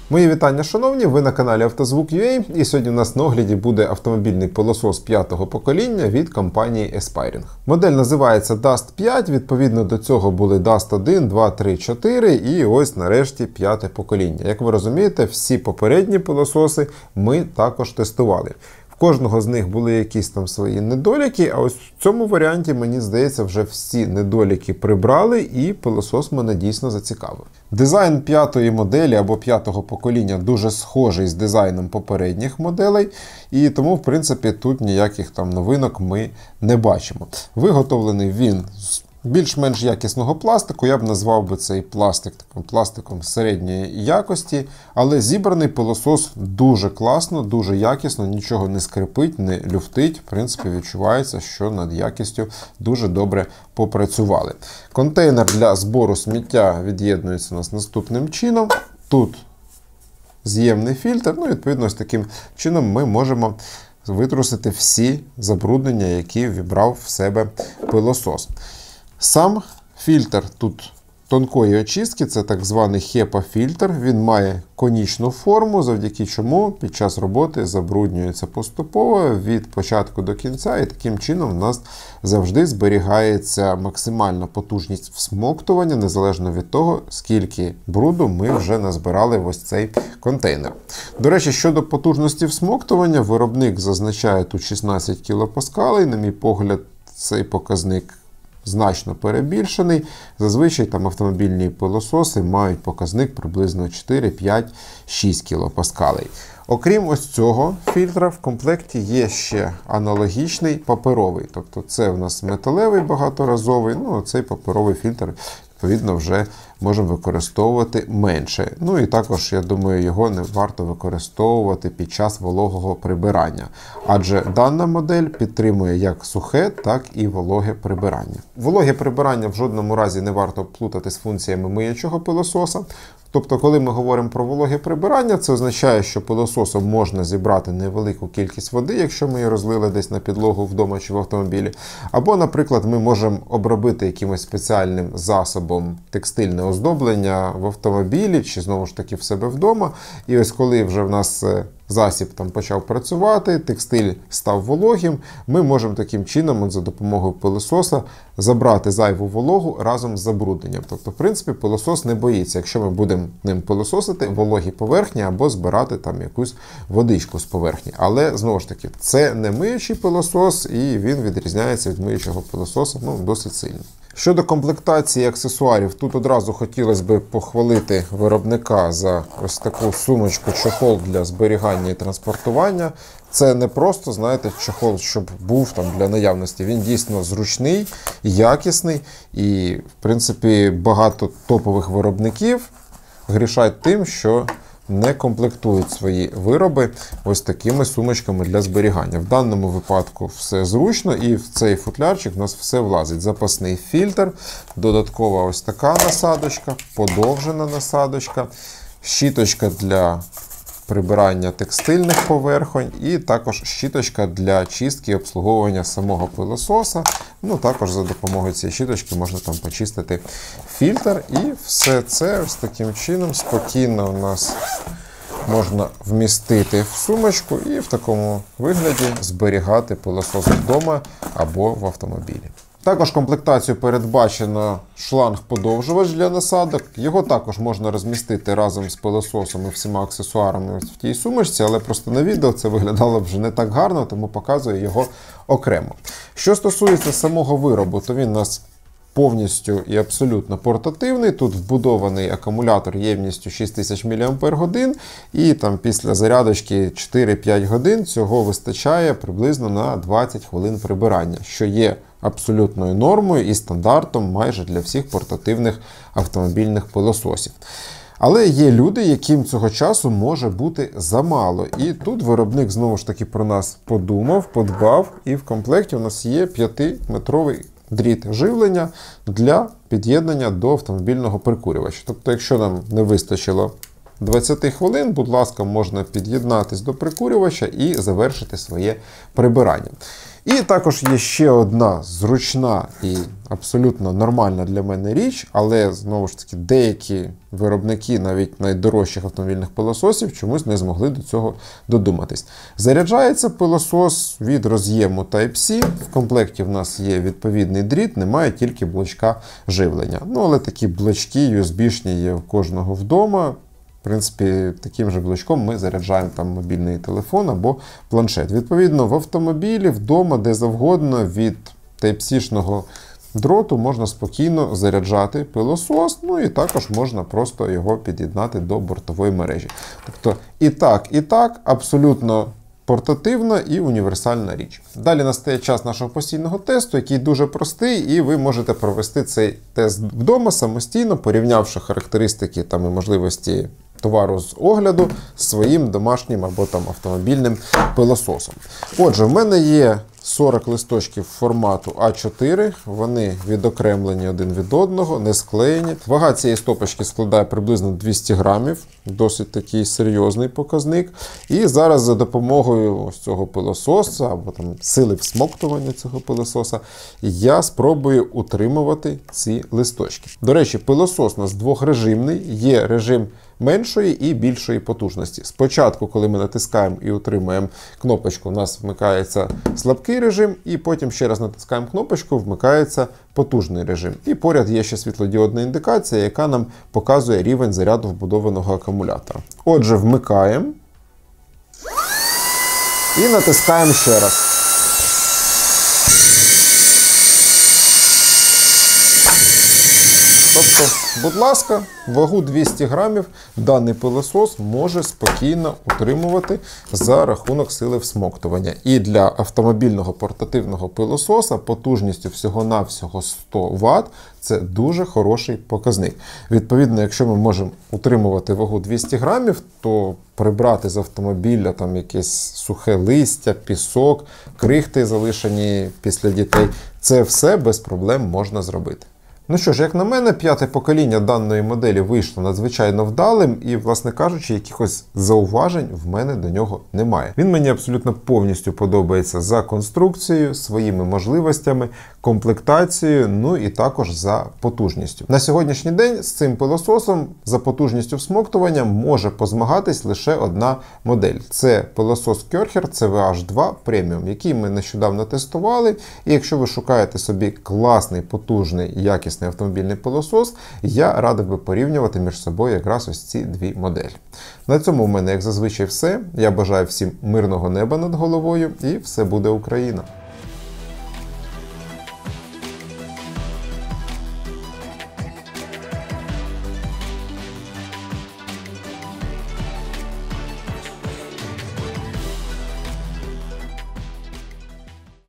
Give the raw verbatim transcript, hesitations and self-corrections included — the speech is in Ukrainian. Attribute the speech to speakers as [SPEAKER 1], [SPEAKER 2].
[SPEAKER 1] Мої вітання, шановні, ви на каналі Автозвук.ua, і сьогодні у нас на огляді буде автомобільний пилосос п'ятого покоління від компанії Aspiring. Модель називається Dust п'ять, відповідно до цього були Dust один, два, три, чотири і ось нарешті п'яте покоління. Як ви розумієте, всі попередні пилососи ми також тестували. Кожного з них були якісь там свої недоліки, а ось в цьому варіанті, мені здається, вже всі недоліки прибрали і пилосос мене дійсно зацікавив. Дизайн п'ятої моделі або п'ятого покоління дуже схожий з дизайном попередніх моделей, і тому, в принципі, тут ніяких там новинок ми не бачимо. Виготовлений він з більш-менш якісного пластику, я б назвав би цей пластик таким пластиком середньої якості, але зібраний пилосос дуже класно, дуже якісно, нічого не скрипить, не люфтить, в принципі відчувається, що над якістю дуже добре попрацювали. Контейнер для збору сміття від'єднується у нас наступним чином. Тут з'ємний фільтр, ну відповідно ось таким чином ми можемо витрусити всі забруднення, які вібрав в себе пилосос. Сам фільтр тут тонкої очистки, це так званий хепа-фільтр. Він має конічну форму, завдяки чому під час роботи забруднюється поступово від початку до кінця, і таким чином у нас завжди зберігається максимальна потужність всмоктування, незалежно від того, скільки бруду ми вже назбирали в ось цей контейнер. До речі, щодо потужності всмоктування, виробник зазначає тут шістнадцять кілопаскалей. На мій погляд, цей показник значно перебільшений. Зазвичай там автомобільні пилососи мають показник приблизно чотири, п'ять, шість кілопаскалей. Окрім ось цього фільтра, в комплекті є ще аналогічний паперовий. Тобто це у нас металевий багаторазовий, ну а цей паперовий фільтр, відповідно, вже можемо використовувати менше. Ну і також, я думаю, його не варто використовувати під час вологого прибирання. Адже дана модель підтримує як сухе, так і вологе прибирання. Вологе прибирання в жодному разі не варто плутати з функціями миючого пилососа. Тобто, коли ми говоримо про вологе прибирання, це означає, що пилососом можна зібрати невелику кількість води, якщо ми її розлили десь на підлогу вдома чи в автомобілі. Або, наприклад, ми можемо обробити якимось спеціальним засобом текстильне оздоблення в автомобілі, чи знову ж таки в себе вдома. І ось коли вже в нас засіб там почав працювати, текстиль став вологим, ми можемо таким чином от за допомогою пилососа забрати зайву вологу разом з забрудненням. Тобто, в принципі, пилосос не боїться, якщо ми будемо ним пилососити вологі поверхні або збирати там якусь водичку з поверхні. Але, знову ж таки, це не миючий пилосос, і він відрізняється від миючого пилососа ну, досить сильно. Щодо комплектації аксесуарів, тут одразу хотілося б похвалити виробника за ось таку сумочку-чохол для зберігання і транспортування. Це не просто, знаєте, чохол, щоб був там для наявності. Він дійсно зручний, якісний і, в принципі, багато топових виробників грішать тим, що не комплектують свої вироби ось такими сумочками для зберігання. В даному випадку все зручно, і в цей футлярчик у нас все влазить. Запасний фільтр, додаткова ось така насадочка, подовжена насадочка, щіточка для прибирання текстильних поверхонь і також щіточка для чистки і обслуговування самого пилососа. Ну, також за допомогою цієї щіточки можна там почистити фільтр. І все це ось таким чином спокійно у нас можна вмістити в сумочку і в такому вигляді зберігати пилосос вдома або в автомобілі. Також комплектацію передбачено шланг-подовжувач для насадок. Його також можна розмістити разом з пилососом і всіма аксесуарами в тій сумочці, але просто на відео це виглядало вже не так гарно, тому показую його окремо. Що стосується самого виробу, то він у нас повністю і абсолютно портативний. Тут вбудований акумулятор ємністю шість тисяч мАч, і там після зарядочки чотири-п'ять годин цього вистачає приблизно на двадцять хвилин прибирання, що є абсолютною нормою і стандартом майже для всіх портативних автомобільних пилососів. Але є люди, яким цього часу може бути замало. І тут виробник знову ж таки про нас подумав, подбав, і в комплекті у нас є п'ятиметровий дріт живлення для під'єднання до автомобільного прикурювача. Тобто, якщо нам не вистачило двадцять хвилин, будь ласка, можна під'єднатись до прикурювача і завершити своє прибирання. І також є ще одна зручна і абсолютно нормальна для мене річ, але, знову ж таки, деякі виробники навіть найдорожчих автомобільних пилососів чомусь не змогли до цього додуматись. Заряджається пилосос від роз'єму Type-C, в комплекті в нас є відповідний дріт, немає тільки блочка живлення. Ну, але такі блочки ю ес бі-шні є в кожного вдома. В принципі, таким же блочком ми заряджаємо там мобільний телефон або планшет. Відповідно, в автомобілі, вдома, де завгодно, від Type-C-шного дроту можна спокійно заряджати пилосос, ну і також можна просто його під'єднати до бортової мережі. Тобто і так, і так, абсолютно портативна і універсальна річ. Далі настає час нашого постійного тесту, який дуже простий, і ви можете провести цей тест вдома самостійно, порівнявши характеристики там, і можливості товару з огляду з своїм домашнім або там автомобільним пилососом. Отже, в мене є сорок листочків формату а чотири, вони відокремлені один від одного, не склеєні. Вага цієї стопочки складає приблизно двісті грамів, досить такий серйозний показник. І зараз за допомогою ось цього пилососа, або там сили всмоктування цього пилососа, я спробую утримувати ці листочки. До речі, пилосос у нас двохрежимний, є режим меншої і більшої потужності. Спочатку, коли ми натискаємо і утримуємо кнопочку, у нас вмикається слабкий режим, і потім ще раз натискаємо кнопочку, вмикається потужний режим. І поряд є ще світлодіодна індикація, яка нам показує рівень заряду вбудованого акумулятора. Отже, вмикаємо і натискаємо ще раз. Тобто, будь ласка, вагу двісті грамів даний пилосос може спокійно утримувати за рахунок сили всмоктування. І для автомобільного портативного пилососа потужністю всього-навсього сто ватт це дуже хороший показник. Відповідно, якщо ми можемо утримувати вагу двісті грамів, то прибрати з автомобіля там якесь сухе листя, пісок, крихти, залишені після дітей, це все без проблем можна зробити. Ну що ж, як на мене, п'яте покоління даної моделі вийшло надзвичайно вдалим і, власне кажучи, якихось зауважень в мене до нього немає. Він мені абсолютно повністю подобається за конструкцією, своїми можливостями, комплектацією, ну і також за потужністю. На сьогоднішній день з цим пилососом за потужністю всмоктування може позмагатись лише одна модель. Це пилосос Körcher сі ві ейч два Premium, який ми нещодавно тестували. І якщо ви шукаєте собі класний, потужний, якісний автомобільний пилосос, я радив би порівнювати між собою якраз ось ці дві моделі. На цьому в мене, як зазвичай, все. Я бажаю всім мирного неба над головою і все буде Україна!